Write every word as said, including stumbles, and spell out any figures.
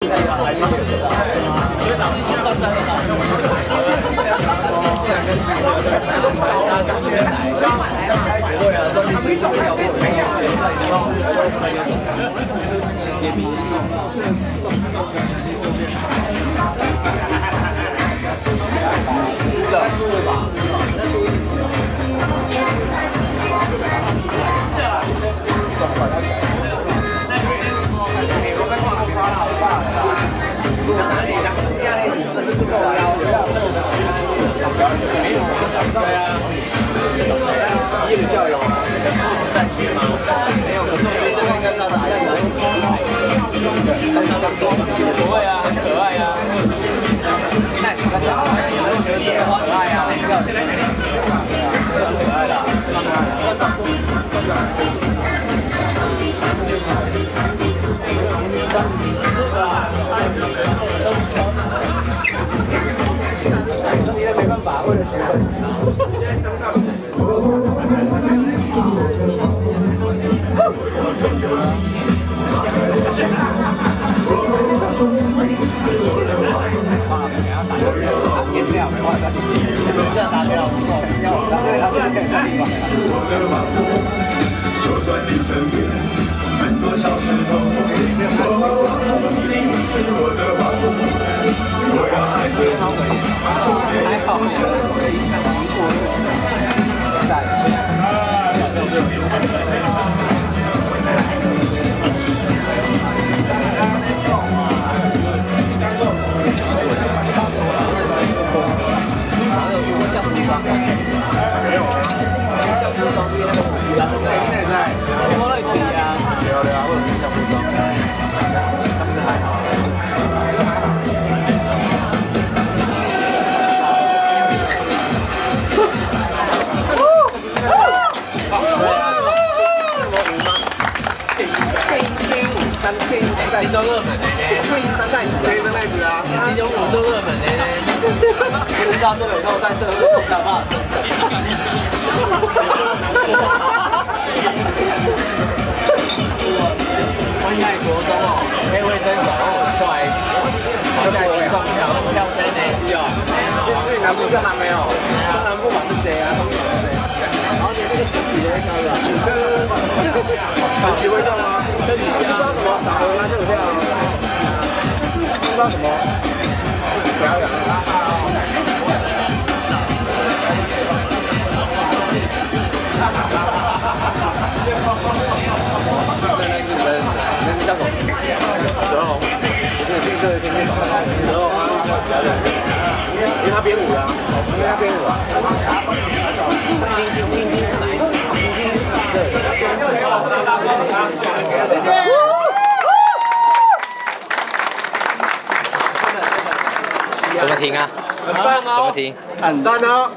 不会啊，很可爱呀。那你看，可爱呀，可爱的。你也没办法，为了学。颜料没办法，这打掉不错，要我打掉它就可以上去了。就算你身边很多小石头，你是我的王，我要爱着你。还好，可以看苹果在。没有啊，橡木装那个虎皮啊，对不对？在，我那可以啊，有的啊，我有吃橡木装，但是还好。三片一袋，你都热门的呢？配一三袋子，配一三袋子啊！你种五都热门的呢？不知道这有肉在社会上好不好？我应该国中哦，黑卫生手很帅，好在体重跳跳升呢。是哦，所以南部就还没有，南部嘛是谁啊？然后你那个自己的那个，自己会跳吗？自己啊，不知道什么打回来就有跳，不知道什么表演。那个叫什么？蛇红，不是这个天天蛇红啊，因为他编舞的啊，因为他编舞啊。晶晶晶晶是哪一个？晶晶是紫色的。谢谢。 怎么停啊？ 很棒哦！ 怎么停？ 很赞哦！